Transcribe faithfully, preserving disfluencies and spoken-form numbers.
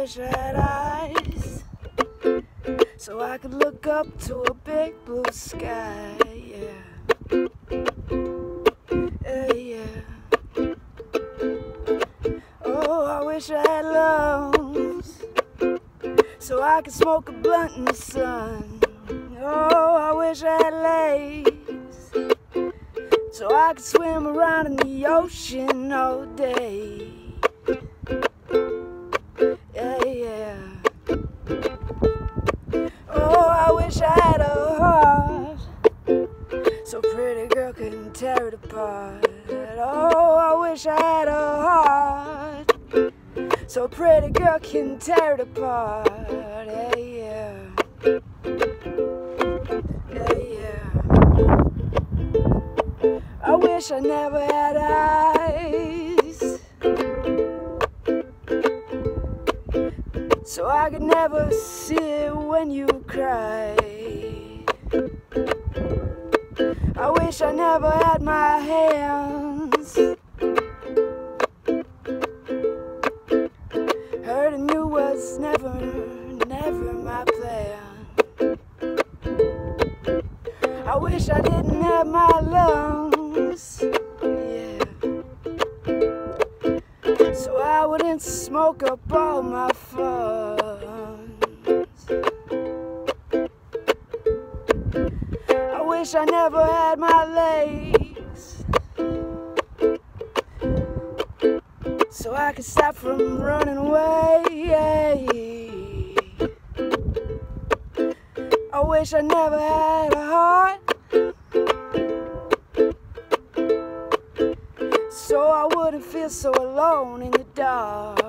wish I had eyes so I could look up to a big blue sky, yeah. Yeah, yeah. Oh, I wish I had lungs so I could smoke a blunt in the sun. Oh, I wish I had legs so I could swim around in the ocean all day. Yeah, yeah. Oh, I wish I had a heart so pretty girl couldn't tear it apart. Oh, I wish I had a heart so pretty girl can tear it apart. Yeah, yeah. Yeah, yeah. I wish I never had eyes so I could never see it when you cry. I wish I never had my hands hurting you was never, never my plan. I wish I didn't have my lungs, yeah, so I wouldn't smoke up all my funds. I wish I never had my legs so I could stop from running away. I wish I never had a heart so I wouldn't feel so alone in the dark.